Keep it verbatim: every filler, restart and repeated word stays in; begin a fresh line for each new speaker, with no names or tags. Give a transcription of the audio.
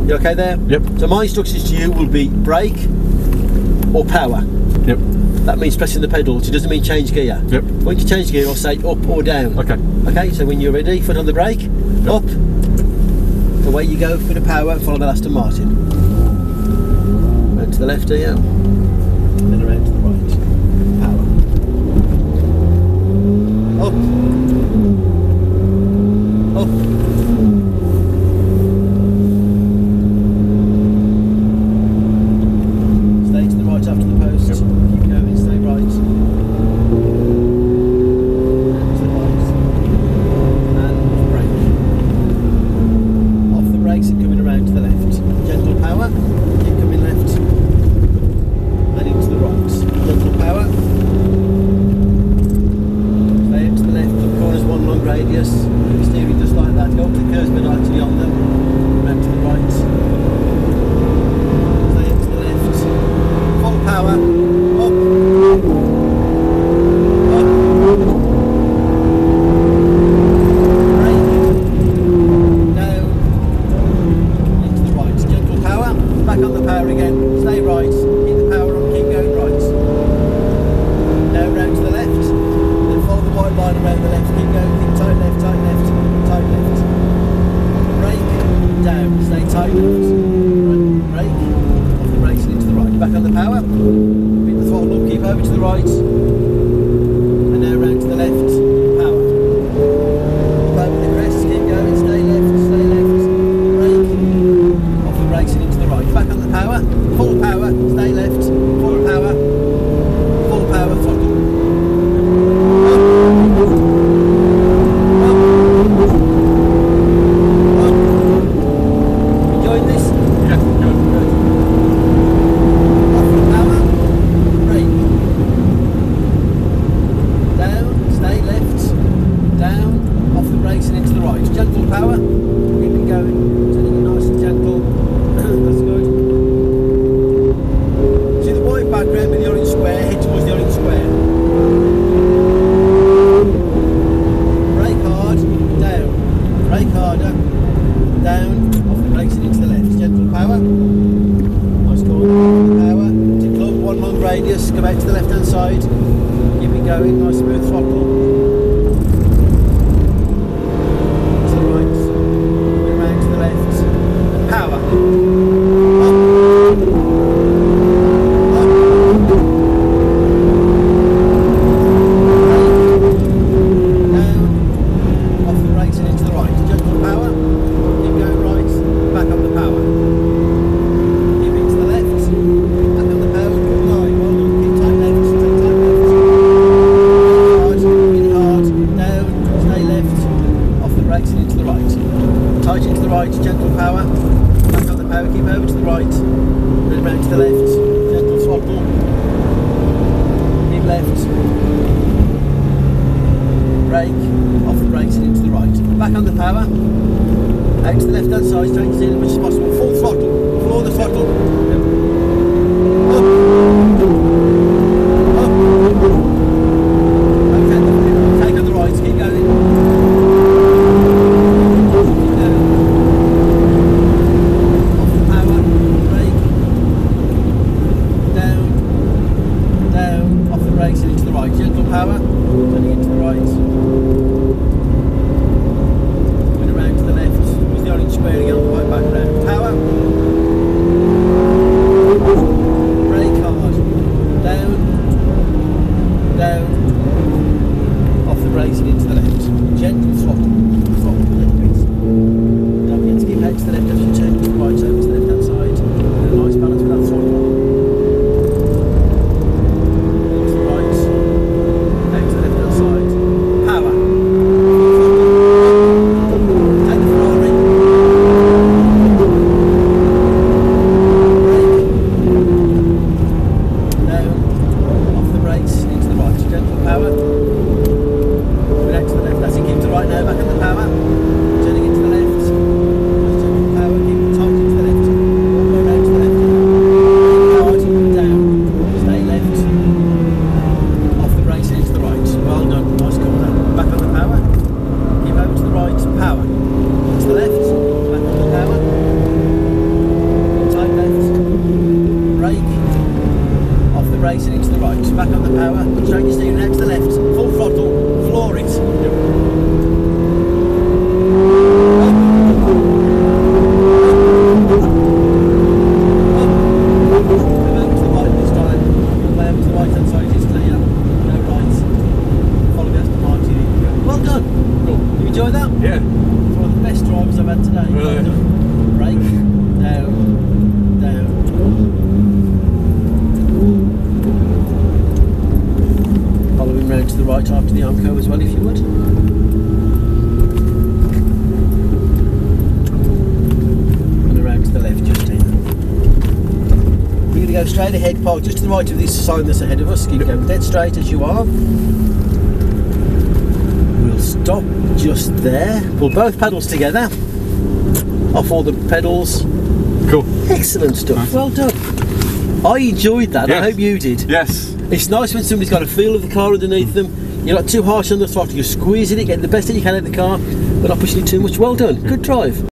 You okay there?
Yep.
So my instructions to you will be brake or power.
Yep.
That means pressing the pedals. It doesn't mean change gear.
Yep.
When you change gear, I'll say up or down.
Okay.
Okay, so when you're ready, foot on the brake,
Yep.
up. Away you go for the power and follow the Aston Martin. Round to the left here, then around to the right. Power. Up. Up. Stay to the right after the post.
Yep.
Keep going, stay right. To the right. And brake. Off the brakes and coming around to the left. Gentle power. Keep coming left. And into the right. Gentle power. Stay up to the left. The corners one long radius. Steering just like that. Go up to the curves, but actually on them. Round to the right. Stay up to the left. Full power. Up. Up. Brake. Down. Into the right. Gentle power. Back on the power again. Stay right. Keep the power on. Keep going right. Now round to the left. Then follow the white line around the left. Keep going. Keep tight left, tight left, tight left. Brake. Down. Stay tight left. Brake. Off the brakes and into the right. Back on the power. Beat the throttle up. Keep over to the right. And now round to the left. Power. Keep over the crest. Keep going. Stay left. Stay left. Brake. Off the brakes and into the right. Back on the power. Full power. Stay left. Full power. Full power. Throttle. Up. Up. Up. Enjoying this?
Yeah, good.
Good. Off the power. Brake. Down. Stay left. Down. Off the brakes and into the right. Gentle power. Keep it going. Turning it nice and gentle. That's good. See the white background with the orange square? Head towards the orange square. Brake hard. Down. Brake harder. Down. Off the brakes and into the left. Gentle power. Nice corner. Power. To club. One long radius. Come out to the left hand side. Keep it going. Nice smooth throttle. To the right. Coming round to the left. Power. Up. Up. Brake. Down. Off the brakes and into the right. Gentle power. Keep going right. Back up the power. Keep it to the left. Back up the power. Good line. Well done. Keep tight left. Stay tight left. Hard. Really hard. Down. Stay left. Off the brakes and into the right. Tight into the right. Gentle power. Back up the power. Keep over to the right. Then round to the left. Gentle throttle. Keep left. Brake. Off the brakes and into the right. Back on the power. Out to the left hand side. Trying to steer as much as possible. Full throttle. Floor the throttle. Up. Up. Okay. Take on the right. Keep going. Keep going. Off the power. Brake. Down. Down. Off the brakes and into the right. Gentle power. Turning into the right. Going around to the left. With the orange square again on the white background. Power. Brake hard. Down. Down. Off the brakes and into the left. Gentle throttle. Throttle a little bit. Don't forget to keep out to the left as you change to the right over to the left hand side. And a nice balance with that throttle. Into the right. Out to the left hand side. Power. Take the Ferrari. Brake. Down. Off the brakes. Into the right. Gentle power. Coming out to the left. That's it. Keep to the right now. Back on the power. Turning into the left. Gentle power. Keep go straight ahead, park just to the right of this sign that's ahead of us. Keep going dead straight as you are. We'll stop just there. Pull both pedals together. Off all the pedals.
Cool.
Excellent stuff. Nice. Well done. I enjoyed that. Yes. I hope you did.
Yes.
It's nice when somebody's got a feel of the car underneath mm. them. You're not too harsh on the throttle. You're squeezing it, getting the best that you can out of the car, but not pushing it too much. Well done. Good drive.